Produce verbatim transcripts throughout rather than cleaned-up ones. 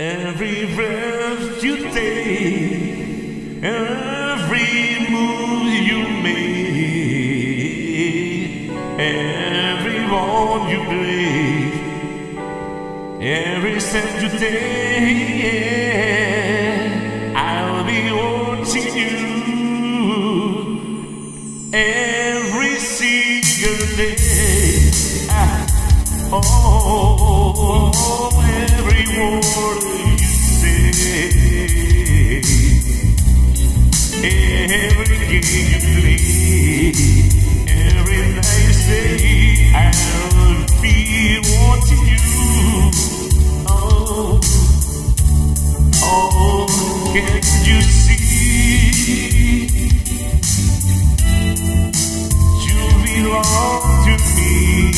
Every breath you take, every move you make, every word you break, every step you take, I'll be watching you every single day. Ah, oh, every word you say, every game you play, every night say, I'll be watching you. Oh, oh, can't you see? You belong to me.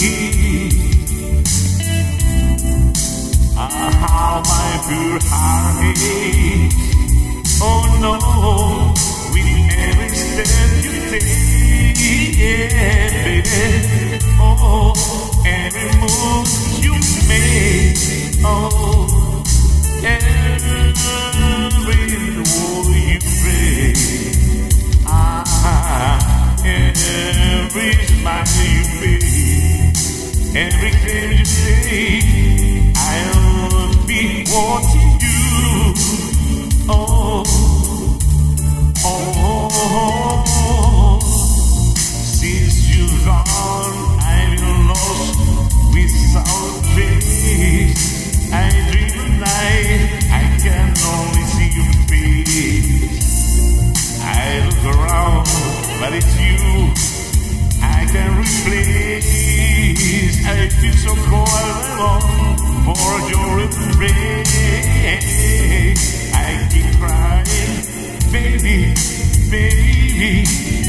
How my pure heart aches. Oh no, with every step you take, yeah, baby. Oh, every move you make. Oh, every word you break. Ah, every smile you make, every claim you say, I'll be watching you. Oh, oh, since you've gone, I've been lost without place. I dream at night, I can only see your face. I look around, but it's you I can replace. I feel so cold and alone for your embrace. I keep crying, baby, baby.